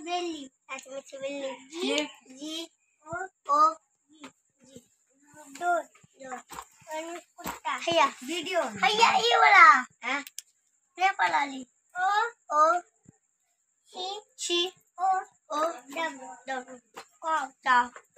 बिल्ली, ऐसे में बिल्ली। जी जी ओ जी डोर डोर कुत्ता। हैया वीडियो हैया ये वाला हैं ये वाला ली ओ शी ओ डब डब काउ काउ